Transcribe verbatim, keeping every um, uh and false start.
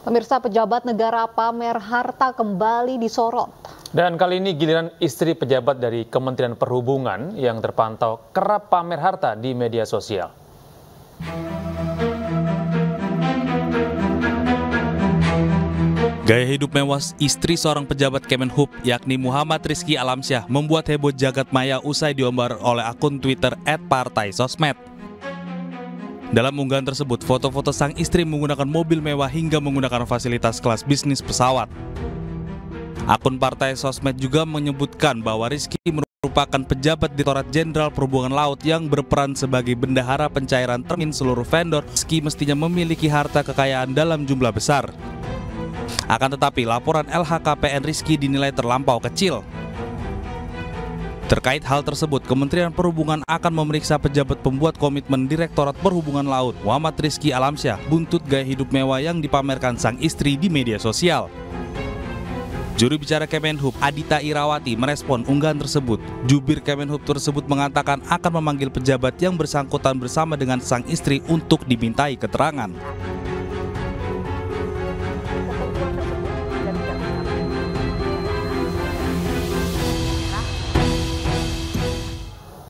Pemirsa, pejabat negara pamer harta kembali disorot. Dan kali ini giliran istri pejabat dari Kementerian Perhubungan yang terpantau kerap pamer harta di media sosial. Gaya hidup mewah istri seorang pejabat Kemenhub yakni Muhammad Rizky Alamsyah membuat heboh jagat maya usai diumbar oleh akun Twitter et partai sosmed. Dalam unggahan tersebut, foto-foto sang istri menggunakan mobil mewah hingga menggunakan fasilitas kelas bisnis pesawat. Akun partai sosmed juga menyebutkan bahwa Rizky merupakan pejabat Direktorat Jenderal Perhubungan Laut yang berperan sebagai bendahara pencairan termin seluruh vendor. Rizky mestinya memiliki harta kekayaan dalam jumlah besar. Akan tetapi, laporan L H K P N Rizky dinilai terlampau kecil. Terkait hal tersebut, Kementerian Perhubungan akan memeriksa pejabat pembuat komitmen Direktorat Perhubungan Laut, Muhammad Rizky Alamsyah, buntut gaya hidup mewah yang dipamerkan sang istri di media sosial. Juru bicara Kemenhub, Adita Irawati, merespon unggahan tersebut. Jubir Kemenhub tersebut mengatakan akan memanggil pejabat yang bersangkutan bersama dengan sang istri untuk dimintai keterangan.